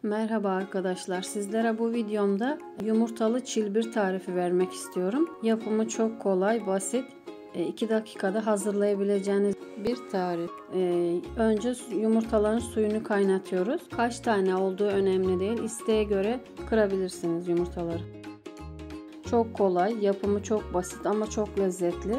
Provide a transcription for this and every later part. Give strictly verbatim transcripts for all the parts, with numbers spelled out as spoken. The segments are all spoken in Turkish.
Merhaba arkadaşlar. Sizlere bu videomda yumurtalı çilbir tarifi vermek istiyorum. Yapımı çok kolay, basit. iki dakikada hazırlayabileceğiniz bir tarif. Önce yumurtaların suyunu kaynatıyoruz. Kaç tane olduğu önemli değil. İsteğe göre kırabilirsiniz yumurtaları. Çok kolay, yapımı çok basit ama çok lezzetli.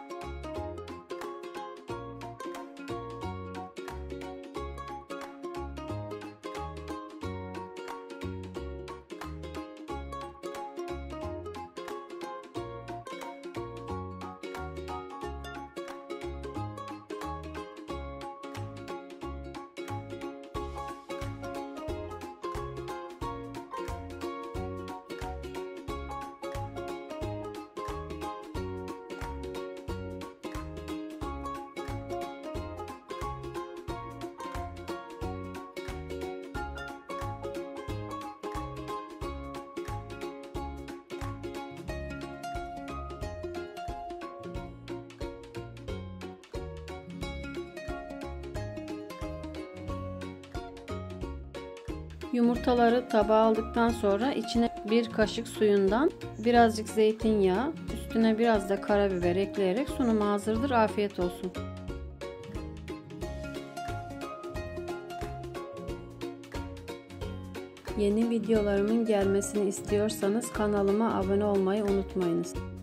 Yumurtaları tabağa aldıktan sonra içine bir kaşık suyundan birazcık zeytinyağı, üstüne biraz da karabiber ekleyerek sunuma hazırdır. Afiyet olsun. Yeni videolarımın gelmesini istiyorsanız kanalıma abone olmayı unutmayınız.